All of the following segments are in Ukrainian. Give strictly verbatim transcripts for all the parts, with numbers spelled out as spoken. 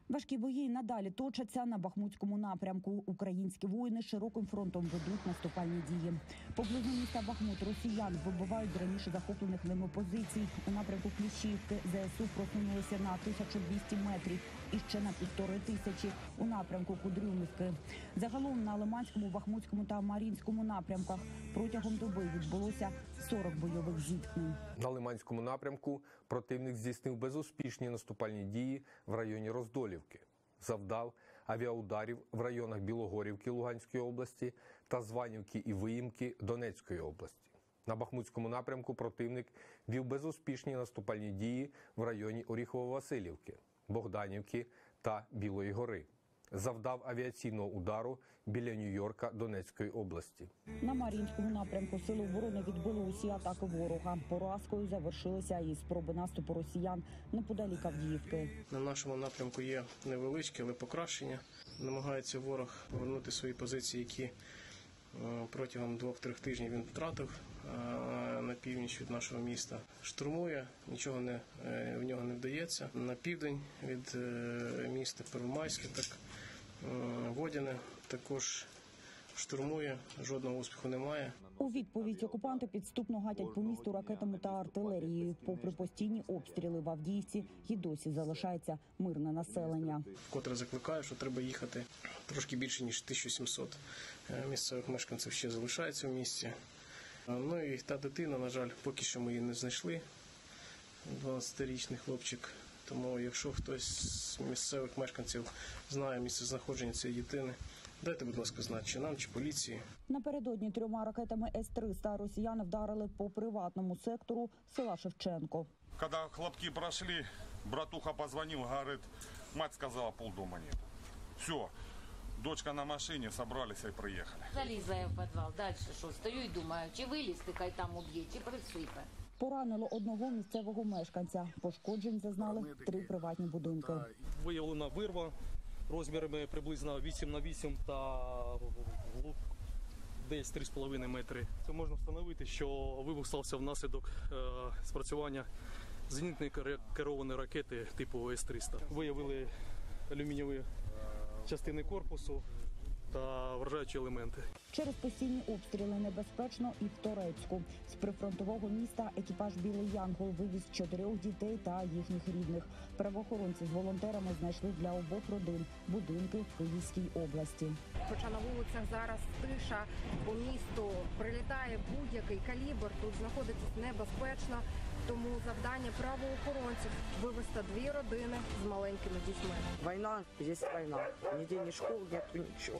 Важкі бої надалі точаться на Бахмутському напрямку. Українські воїни широким фронтом ведуть наступальні дії. Поблизу міста Бахмут росіян вибивають з раніше захоплених ними позицій. У напрямку Кліщівки ЗСУ просунулися на тисячу двісті метрів і ще на півтори тисячі у напрямку Кудрівнівки. Загалом на Лиманському, Бахмутському та Мар'їнському напрямках протягом доби відбулося сорок бойових зіткнень. На Лиманському напрямку противник здійснив безуспішні наступальні дії в районі Роздолівки. Завдав авіаударів в районах Білогорівки Луганської області та Званівки і Виїмки Донецької області. На Бахмутському напрямку противник вів безуспішні наступальні дії в районі Оріхово-Василівки, Богданівки та Білої гори. Завдав авіаційного удару біля Нью-Йорка Донецької області. На Мар'їнському напрямку сили оборони відбили усі атаки ворога. Поразкою завершилися і спроби наступу росіян неподалік Авдіївки. На нашому напрямку є невеличке, але покращення. Намагається ворог повернути свої позиції, які протягом двох-трьох тижнів він втратив на північ від нашого міста. Штурмує, нічого не, в нього не вдається. На південь від міста Первомайське, так Водяне також штурмує, жодного успіху немає. У відповідь окупанти підступно гатять по місту ракетами та артилерією. Попри постійні обстріли в Авдіївці, і досі залишається мирне населення. Вкотре закликаю, що треба їхати. Трошки більше, ніж тисяча сімсот місцевих мешканців ще залишається в місті. Ну і та дитина, на жаль, поки що ми її не знайшли. дванадцятирічний хлопчик. Тому якщо хтось з місцевих мешканців знає місце знаходження цієї дитини, дайте, будь ласка, знати, чи нам, чи поліції. Напередодні трьома ракетами С триста росіяни вдарили по приватному сектору села Шевченко. Коли хлопки пройшли, братуха позвонив, говорить, мать сказала, полдома нет. Все, дочка на машині, зібралися і приїхали. Залізла я в підвал, далі що, стою і думаю, чи вилізти, хай там уб'є, чи присипе. Поранило одного місцевого мешканця. Пошкоджень зазнали три приватні будинки. Виявлена вирва розмірами приблизно вісім на вісім та глиб десь три з половиною метри. Це можна встановити, що вибух стався внаслідок е, спрацювання зенітної керованої ракети типу С триста. Виявили алюмінієві частини корпусу та вражаючі елементи. Через постійні обстріли небезпечно і в Торецьку. З прифронтового міста екіпаж «Білий Янгол» вивіз чотирьох дітей та їхніх рідних. Правоохоронці з волонтерами знайшли для обох родин будинки в Київській області. Хоча на вулицях зараз тиша, по місту прилітає будь-який калібр, тут знаходитись небезпечно. Тому завдання правоохоронців – вивезти дві родини з маленькими дітьми. Війна, є війна. Ніде ні школ, ні нічого.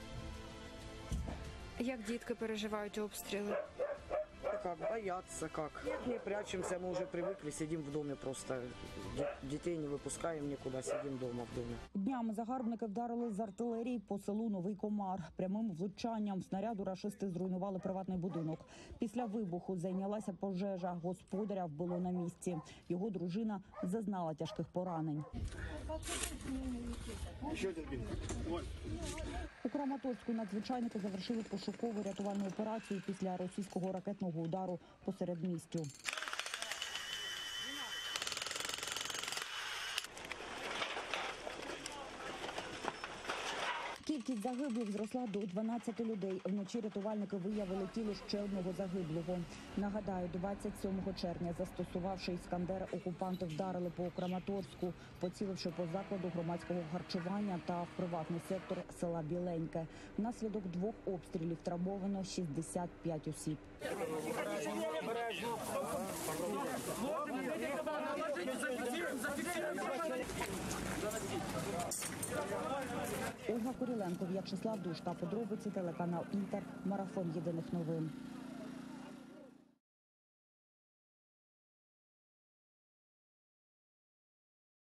Як дітки переживають обстріли? Как, боятся как. Не прячемся, мы уже привыкли, сидим в доме просто. Детей не выпускаем никуда, сидим дома в доме. Днями загарбники вдарили з артилерії по селу Новий Комар. Прямим влучанням снаряду рашисти зруйнували приватний будинок. Після вибуху зайнялася пожежа. Господаря вбило на місці. Його дружина зазнала тяжких поранень. У Краматорську надзвичайники завершили пошукову рятувальну операцію після російського ракетного удару по середмістю. Кількість загиблих зросла до дванадцяти людей. Вночі рятувальники виявили тіло ще одного загиблого. Нагадаю, двадцять сьомого червня, застосувавши «Іскандер», окупанти вдарили по Краматорську, поціливши по закладу громадського харчування та в приватний сектор села Біленьке. Внаслідок двох обстрілів травмовано шістдесят п'ять осіб. Ольга Куриленко, В'ячеслав Душка. Подробиці телеканал «Інтер». Марафон єдиних новин.